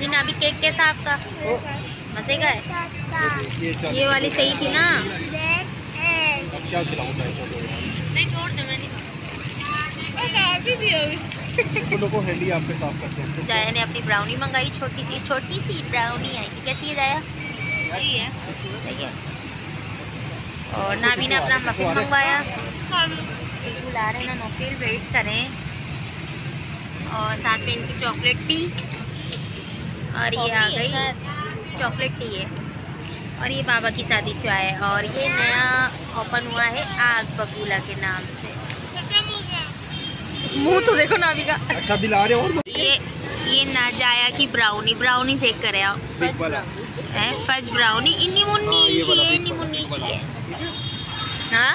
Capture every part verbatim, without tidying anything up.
ना अभी केक कैसा आपका? मजे का है? ये वाली सही थी ना? क्या खिलाऊं मैं? नहीं छोड़ दे, मैं नहीं को हैंडी आपके साफ करते हैं। जाया ने अपनी ब्राउनी मंगाई, छोटी सी छोटी सी ब्राउनी आई थी। कैसी है जाया? सही है, सही है। और नाभी ने अपना मफिन मंगवाया। बिल्कुल आ रहे ना नौफिल, वेट करें। और साथ में इनकी चॉकलेट टी, और ये आ गई चॉकलेट टी है। और ये बाबा की शादी चाय, और ये नया ओपन हुआ है आग बबूला के नाम से। मुंह तो देखो नाभी का। अच्छा बिल आ रहे और ये ये ना जाया की ब्राउनी ब्राउनी चेक करें आप। फर्स्ट ब्राउनी इन्नी मुन्नी चाहिए, इन्नी मुन्नी चाहिए। हाँ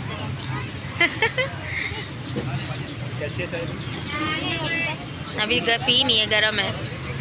कैसे चाहिए? अभी पी नहीं है, गरम है।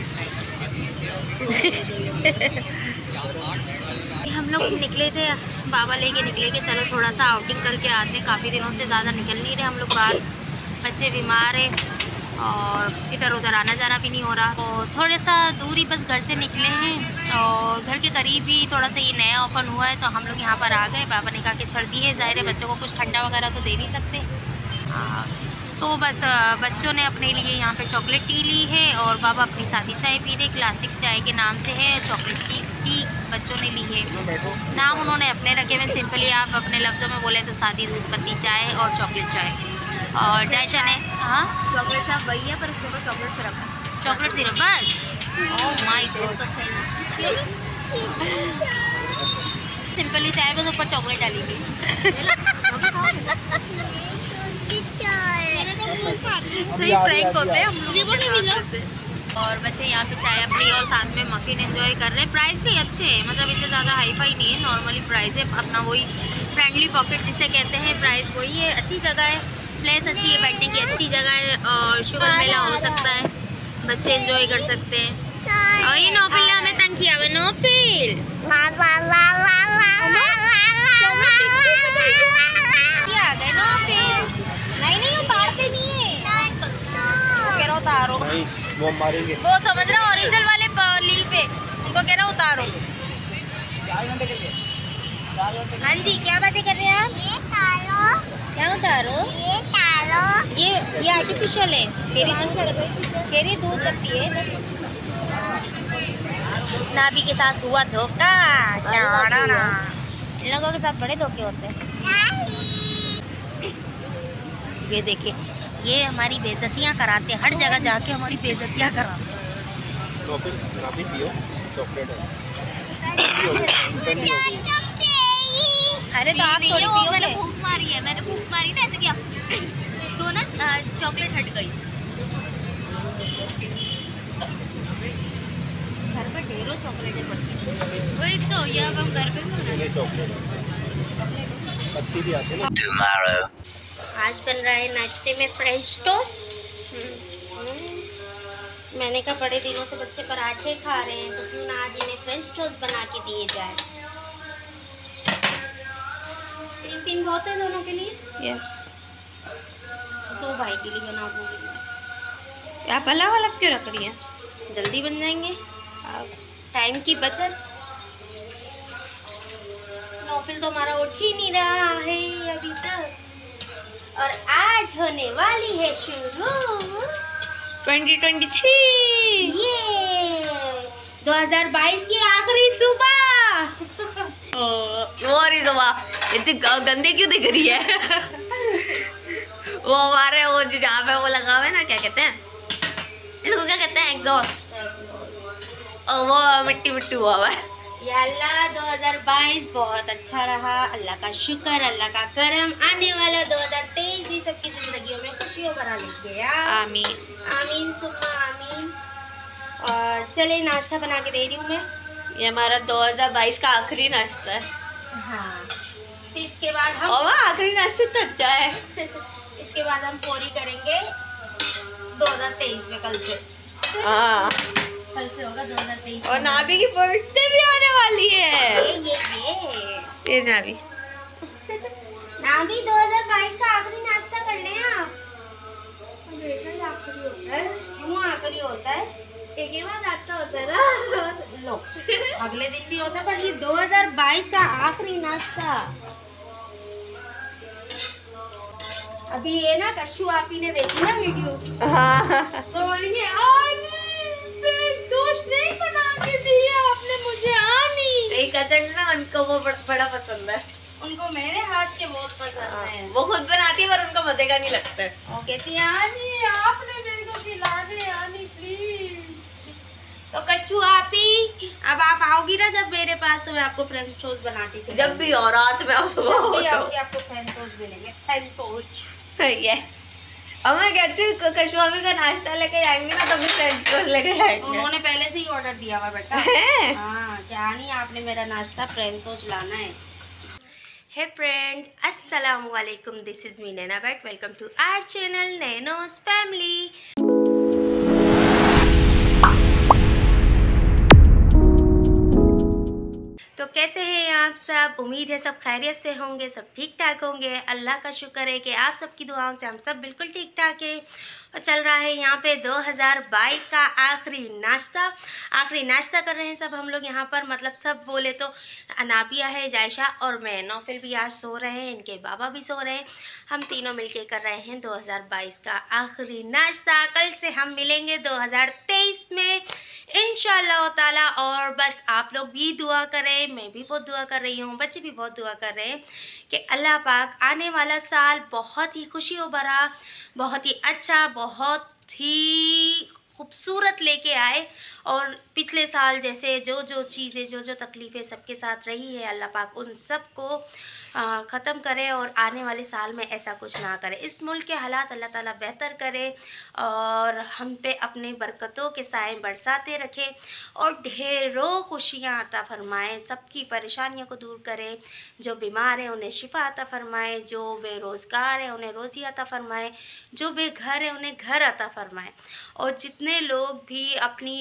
हम लोग निकले थे, बाबा लेके निकले कि चलो थोड़ा सा आउटिंग करके आते हैं। काफ़ी दिनों से ज़्यादा निकल नहीं रहे हम लोग बाहर, बच्चे बीमार हैं और इधर उधर आना जाना भी नहीं हो रहा। तो थोड़ा सा दूरी बस घर से निकले हैं, और घर के करीब ही थोड़ा सा ये नया ओपन हुआ है, तो हम लोग यहाँ पर आ गए। बाबा ने कहा कि सर्दी है, ज़ाहिर है बच्चों को कुछ ठंडा वगैरह तो दे नहीं सकते। आ, तो बस बच्चों ने अपने लिए यहाँ पे चॉकलेट टी ली है, और बाबा अपनी सादी चाय पी रहे, क्लासिक चाय के नाम से है। चॉकलेट टी टी बच्चों ने ली है। नाम उन्होंने अपने रखे हुए सिंपली, आप अपने लफ्ज़ों में बोले तो सादी दूध पत्ती चाय और चॉकलेट चाय। और जायशा ने हाँ चॉकलेट सिरप वही है, पर उसके ऊपर चॉकलेट सिरप है। चॉकलेट सिरप बस। ओह माय गॉड, तो सही सिंपली चाय बस ऊपर चॉकलेट डाली गई। सही प्रैंक होते हैं हम लोग से। और बच्चे यहाँ पे चाय अपनी और साथ में मफिन एंजॉय कर रहे हैं। प्राइस भी अच्छे हैं, मतलब इतने ज़्यादा हाई फाई नहीं है, नॉर्मली प्राइस है अपना, वही फ्रेंडली पॉकेट जिसे कहते हैं। प्राइस वही है, अच्छी जगह है, प्लेस अच्छी है, बैठने की अच्छी जगह है, और शुगर मेला हो सकता है, बच्चे एंजॉय कर सकते हैं। और ये नौफिल ने हमें तंग किया हुआ। नौफिल क्या आ गए नौफिल? नहीं नहीं उतारते नहीं है, कह रहा उतारो। नहीं वो मारेंगे। वो समझ रहा ओरिजिनल वाले लीफ है, उनको कह रहा उतारो। हाँ जी क्या बातें कर रहे हैं आप? ये तारो, क्या उतारो? ये तारो, ये ये आर्टिफिशियल है, तेरी दूध तेरी दूध पत्ती है। नाभी के साथ हुआ धोखा। इन लोगों के साथ बड़े धोखे होते हैं। ये देखिए, ये हमारी बेइज्जतियाँ कराते हैं, हर जगह जाके हमारी बेइज्जतियाँ कराते हैं। अरे तो आप थोड़ी पियोगे। मैंने भूख मारी है, मैंने भूख मारी ना, ऐसे किया तो ना चॉकलेट हट गई। घर पर ढेरों चॉकलेटें पड़ती हैं। वही तो, ये अब हम घर पे भी बनाएंगे। पत्ती भी आती है ना। आज बन रहा है नाश्ते में फ्रेंच टोस्ट। मैंने कहा बड़े दिनों से बच्चे पराठे खा रहे हैं, तो क्यों ना आज इन्हें फ्रेंच टोस्ट बना के दिए जाए। तीन तीन बहुत है दोनों के लिए। यस, दो भाई के लिए बना दूँगी। आप अलग अलग क्यों रख रही हैं? जल्दी बन जाएंगे, आप टाइम की बचत। नौफिल तो हमारा उठ ही नहीं रहा है अभी तक, और आज होने वाली है शुरू ट्वेंटी ट्वेंटी थ्री, ये दो हज़ार बाईस की आखिरी सुबह। वो रही तो वाह, इतनी गंदे क्यों दिख रही है? वो हमारे वो जहाँ पे वो लगा हुआ है ना, क्या कहते हैं इसको, क्या कहते हैं, एग्जॉस्ट। और वो मिट्टी मिट्टी हुआ हुआ है। या अल्लाह दो हज़ार बाईस बहुत अच्छा रहा, अल्लाह का शुक्र, अल्लाह का करम। आने वाला दो हज़ार तेईस भी सबकी जिंदगियों में खुशियों भरा लिख गया। आमीन आमीन सुम्मा आमीन। और चले नाश्ता बना के दे रही हूँ मैं। ये हमारा दो हज़ार बाईस का आखिरी नाश्ता है। हाँ, फिर इसके बाद हम और आखिरी नाश्ता तो अच्छा है। इसके बाद हम पूरी करेंगे दो हज़ार तेईस में, कल से। हाँ, कल से होगा दो हज़ार तेईस। और नाभी की बर्थडे भी आने वाली है। ये ये ये ये नाभी नाभी दो हज़ार बाईस का आखिरी नाश्ता कर लें आप। हमेशा आखिरी होता है, क्यों आखिरी होता है? एक ही बार नाश्ता होता है ना। लो अगले दिन भी होता, पर ये दो हज़ार बाईस का आखिरी नाश्ता। अभी ये ना कशु आपी ने देखी ना वीडियो, हाँ तो बोलेंगे दोस्त नहीं बना के दिया आपने मुझे आनी। नहीं कचन ना उनको वो बड़, बड़ा पसंद है, उनको मेरे हाथ के बहुत पसंद है। वो खुद बनाती है पर उनको मजे का नहीं लगता है। वो कहती है आनी आपने मेरे को खिला दे आनी प्लीज। तो कच्चू आपी अब आप आओगी ना जब मेरे पास, तो मैं आपको फ्रेंच टोस्ट बनाती थी। जब भी और रात में आप सुबह हो भी तो आओगी आपको फ्रेंच टोस्ट मिलेंगे, फ्रेंच टोस्ट। ये अब मैं कहती हूँ कशुआ का नाश्ता लेके जाएंगे ना, तभी फ्रेंच टोस्ट लेके जाएंगे। उन्होंने पहले से ही ऑर्डर दिया हुआ बेटा। है? हाँ क्या नहीं, आपने मेरा नाश्ता फ्रेंच टोस्ट लाना है। हे फ्रेंड्स, अस्सलाम वालेकुम, this is me Naina Bhatt. Welcome to our channel Nainos family. तो कैसे हैं आप सब? उम्मीद है सब खैरियत से होंगे, सब ठीक ठाक होंगे। अल्लाह का शुक्र है कि आप सबकी दुआओं से हम सब बिल्कुल ठीक ठाक हैं। और चल रहा है यहाँ पे दो हज़ार बाईस का आखिरी नाश्ता। आखिरी नाश्ता कर रहे हैं सब हम लोग यहाँ पर, मतलब सब बोले तो अनाबिया है, जायशा और मैं। नौफिल भी आज सो रहे हैं, इनके बाबा भी सो रहे हैं। हम तीनों मिलके कर रहे हैं दो हज़ार बाईस का आखिरी नाश्ता। कल से हम मिलेंगे दो हज़ार तेईस में इंशाअल्लाह ताला। और बस आप लोग भी दुआ करें, मैं भी बहुत दुआ कर रही हूँ, बच्चे भी बहुत दुआ कर रहे हैं कि अल्लाह पाक आने वाला साल बहुत ही खुशियों भरा, बहुत ही अच्छा, बहुत ही खूबसूरत लेके आए। और पिछले साल जैसे जो जो चीज़ें, जो जो तकलीफ़ें सबके साथ रही है, अल्लाह पाक उन सब को ख़त्म करे और आने वाले साल में ऐसा कुछ ना करे। इस मुल्क के हालात अल्लाह ताला बेहतर करे और हम पे अपने बरकतों के साए बरसाते रखे और ढेरों खुशियाँ अता फरमाए, सबकी परेशानियों को दूर करे। जो बीमार हैं उन्हें शिफा अता फरमाए, जो बेरोज़गार हैं उन्हें रोज़ी अता फरमाए, जो बेघर हैं उन्हें घर अता फरमाए। और जितने लोग भी अपनी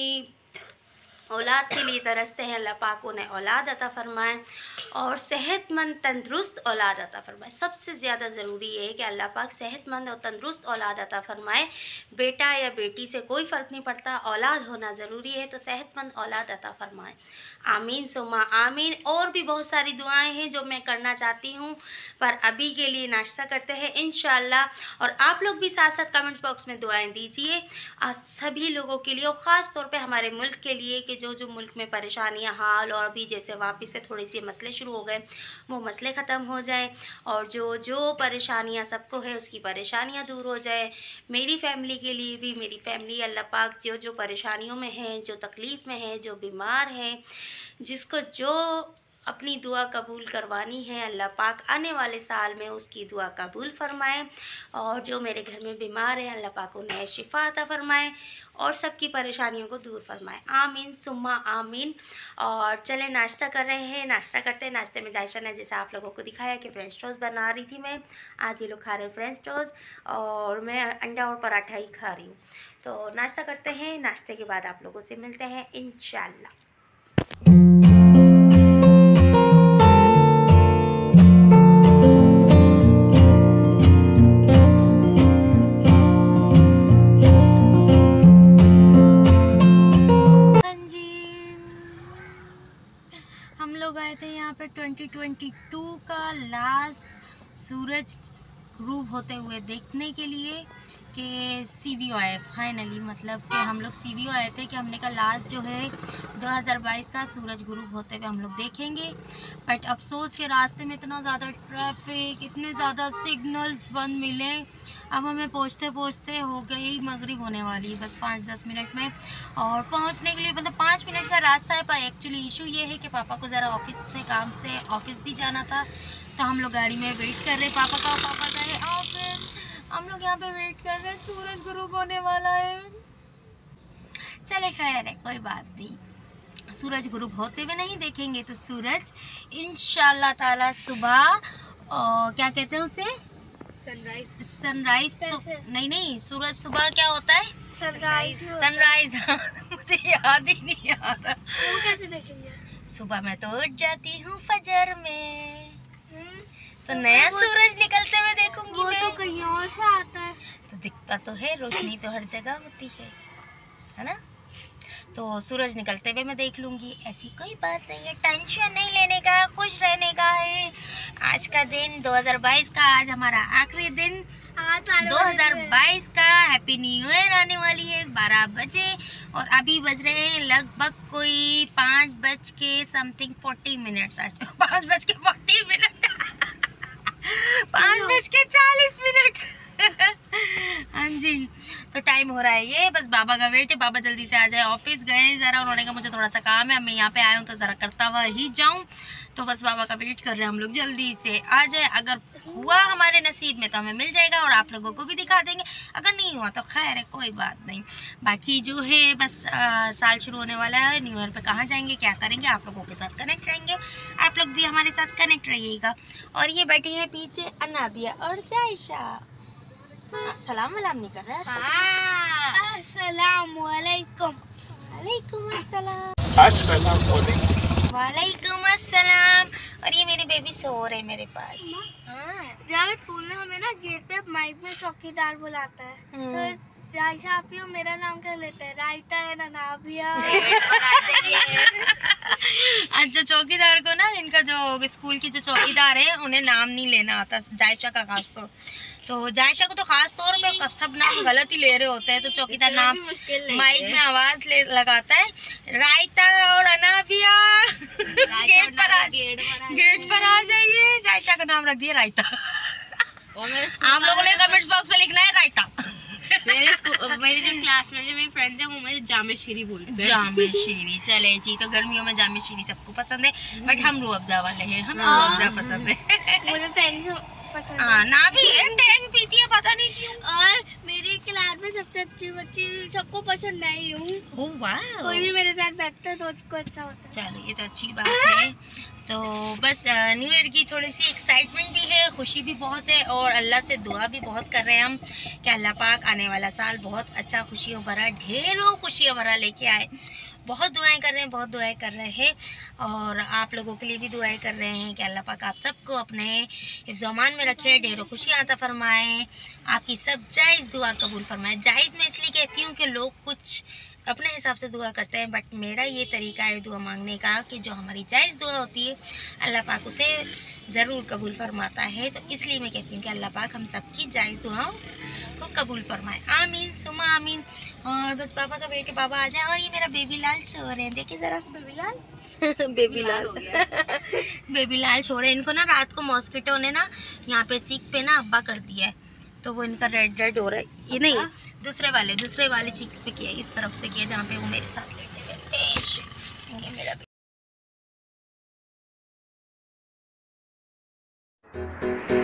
औलाद के लिए तरसते हैं, अल्लाह पाक उन्हें औलाद अता फरमाए और सेहतमंद तंदुरुस्त औलाद अता फरमाए। सबसे ज़्यादा ज़रूरी है कि अल्लाह पाक सेहतमंद और तंदुरुस्त औलाद अता फरमाए। बेटा या बेटी से कोई फ़र्क नहीं पड़ता, औलाद होना ज़रूरी है, तो सेहतमंद औलाद अता फरमाए। आमीन सुम्मा आमीन। और भी बहुत सारी दुआएं हैं जो मैं करना चाहती हूँ, पर अभी के लिए नाश्ता करते हैं इंशाअल्लाह। और आप लोग भी साथ साथ कमेंट बॉक्स में दुआएं दीजिए आज सभी लोगों के लिए, और ख़ास तौर पे हमारे मुल्क के लिए कि जो जो मुल्क में परेशानियां हाल और अभी जैसे वापस से थोड़ी सी मसले शुरू हो गए, वो मसले ख़त्म हो जाए और जो जो परेशानियां सबको है उसकी परेशानियां दूर हो जाए। मेरी फ़ैमिली के लिए भी, मेरी फ़ैमिली अल्लाह पाक जो जो परेशानियों में है, जो तकलीफ़ में है, जो बीमार हैं, जिसको जो अपनी दुआ कबूल करवानी है, अल्लाह पाक आने वाले साल में उसकी दुआ कबूल फ़रमाए। और जो मेरे घर में बीमार है, अल्लाह पाक उन्हें शिफा अता फ़रमाए और सबकी परेशानियों को दूर फरमाए। आमीन सुम्मा आमीन। और चले नाश्ता कर रहे हैं, नाश्ता करते हैं। नाश्ते में जायशा ने जैसे आप लोगों को दिखाया कि फ्रेंच टोस्ट बना रही थी मैं, आज ये लोग खा रहे हैं फ्रेंच टोस्ट और मैं अंडा और पराठा ही खा रही हूँ। तो नाश्ता करते हैं, नाश्ते के बाद आप लोगों से मिलते हैं इंशाअल्लाह। हम लोग आए थे यहाँ पे ट्वेंटी ट्वेंटी टू का लास्ट सूरज ग्रूब होते हुए देखने के लिए कि सी वी ओ आए फाइनली, मतलब कि हम लोग सी वी ओ आए थे कि हमने का लास्ट जो है दो हज़ार बाईस का सूरज ग्रूब होते हुए हम लोग देखेंगे। बट अफसोस के रास्ते में इतना ज़्यादा ट्रैफिक, इतने ज़्यादा सिग्नल्स बंद मिले। अब हमें पहुँचते पहुँचते हो गई मगरिब होने वाली है, बस पाँच दस मिनट में। और पहुँचने के लिए मतलब पाँच मिनट का रास्ता है, पर एक्चुअली इशू ये है कि पापा को ज़रा ऑफिस से काम से ऑफिस भी जाना था, तो हम लोग गाड़ी में वेट कर रहे पापा का। पापा गए ऑफिस, हम लोग यहाँ पे वेट कर रहे हैं, सूरज ग्रूब होने वाला है। चले खैर है, कोई बात नहीं, सूरज ग्रूब होते हुए नहीं देखेंगे तो सूरज इंशाल्लाह ताला सुबह और क्या कहते हैं उसे, सनराइज। सनराइज तो नहीं नहीं, सूरज सुबह क्या होता है, सनराइज। सनराइज मुझे याद ही नहीं आ रहा, वो कैसे देखेंगे। सुबह मैं तो उठ जाती हूँ फजर में, तो नया सूरज निकलते हुए देखूंगी। वो तो कहीं और से आता है, तो दिखता तो है, रोशनी तो हर जगह होती है, है ना। तो सूरज निकलते हुए मैं देख लूँगी, ऐसी कोई बात नहीं है। टेंशन नहीं लेने का, खुश रहने का है। आज का दिन दो हज़ार बाईस का, आज हमारा आखिरी दिन दो हज़ार बाईस का। हैप्पी न्यू ईयर आने वाली है बारह बजे और अभी बज रहे हैं लगभग कोई पाँच बज के समथिंग फोर्टी मिनट्स। आज पाँच बज के फोर्टी मिनट पाँच बज के चालीस मिनट हाँ जी, तो टाइम हो रहा है ये, बस बाबा का वेट है। बाबा जल्दी से आ जाए, ऑफिस गए ज़रा, उन्होंने कहा मुझे थोड़ा सा काम है, मैं यहाँ पे आया हूँ तो ज़रा करता हुआ ही जाऊँ। तो बस बाबा का वेट कर रहे हैं हम लोग, जल्दी से आ जाए। अगर हुआ हमारे नसीब में तो हमें मिल जाएगा और आप लोगों को भी दिखा देंगे, अगर नहीं हुआ तो खैर है, कोई बात नहीं। बाकी जो है बस आ, साल शुरू होने वाला है, न्यू ईयर पे कहाँ जाएंगे, क्या करेंगे, आप लोगों के साथ कनेक्ट रहेंगे, आप लोग भी हमारे साथ कनेक्ट रहिएगा। और ये बैठी है पीछे अनाबिया और जायशा। सलाम वलाम नहीं कर रहा है। अस्सलाम वालेकुम। वालेकुम अस्सलाम। अस्सलाम वालेकुम। वालेकुम अस्सलाम। और ये मेरे बेबी सो रहे हैं मेरे पास। हाँ, जब स्कूल में हमें ना गेट पे माइक में चौकीदार बुलाता है तो जायशा आप ही मेरा नाम क्या लेते हैं, रायता है ना नाभिया। अच्छा, चौकीदार को ना, इनका जो स्कूल की जो चौकीदार है उन्हें नाम नहीं लेना आता, जायशा का खास तौर। तो जायशा को तो खास तौर पे सब नाम गलत ही ले रहे होते हैं, तो चौकीदार नाम माइक में आवाज ले लगाता है, रायता और अनाबिया गेट पर आ गेट पर आ जाइए। जायशा का नाम रख दिया रायता। आप लोगों ने कमेंट्स बॉक्स में लिखना है रायता। मेरे स्कूल, मेरी जो क्लास में जो मेरी फ्रेंड्स हैं वो मुझे जामे शीरी बोलते हैं। जामे शीरी, चले जी, तो गर्मियों में जामे शीरी सबको पसंद है, बट हम रूह अफ़ज़ा वाले हैं, हमें रूह अफ़ज़ा पसंद है। मुझे टेंशन पसंद है। हाँ, ना भी है, टैंग पीती है, पता नहीं क्यों। और मेरी क्लास में सबसे अच्छी बच्ची, सबको पसंद नहीं हूँ। ओह वाह, कोई भी मेरे साथ बैठता है तो उसको अच्छा होता है। चलो ये तो अच्छी बात है। तो बस न्यू ईयर की थोड़ी सी एक्साइटमेंट भी है, खुशी भी बहुत है और अल्लाह से दुआ भी बहुत कर रहे हैं हम कि अल्लाह पाक आने वाला साल बहुत अच्छा, खुशियों भरा, ढेरों खुशियों भरा लेके आए। बहुत दुआएं कर रहे हैं, बहुत दुआएं कर रहे हैं और आप लोगों के लिए भी दुआएं कर रहे हैं कि अल्लाह पाक आप सबको अपने हिफ्ज़-ओ-अमान में रखे, ढेरों खुशियाँ अता फरमाएँ, आपकी सब जायज़ दुआ कबूल फरमाए। जायज़ मैं इसलिए कहती हूँ कि लोग कुछ अपने हिसाब से दुआ करते हैं, बट मेरा ये तरीका है दुआ मांगने का कि जो हमारी जायज़ दुआ होती है अल्लाह पाक उसे ज़रूर कबूल फरमाता है। तो इसलिए मैं कहती हूँ कि अल्लाह पाक हम सबकी जायज़ दुआओं को कबूल फरमाए, आमीन सुमा आमीन। और बस बाबा का बेटे बाबा आ जाए। और ये मेरा बेबी लाल सो रहे हैं, देखिए ज़रा, बेबी लाल बेबी लाल बेबी लाल सो रहे हैं। इनको ना रात को मॉस्किटो ने ना यहाँ पे चीक पे ना अब्बा कर दिया है, तो वो इनका रेड रेड हो रहा है। ये नहीं, दूसरे वाले दूसरे वाले चीक्स पे किया, इस तरफ से किया जहाँ पे वो मेरे साथ लेटे हुए। ये मेरा